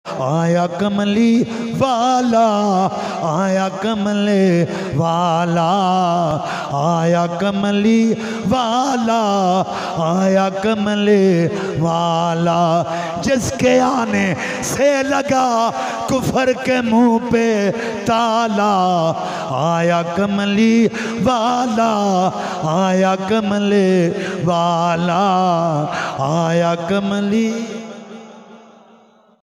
आया कमली वाला, आया कमले वाला, आया कमली वाला, आया कमले वाला, जिसके आने से लगा कुफर के मुंह पे ताला। आया कमली वाला, आया कमले वाला, आया कमली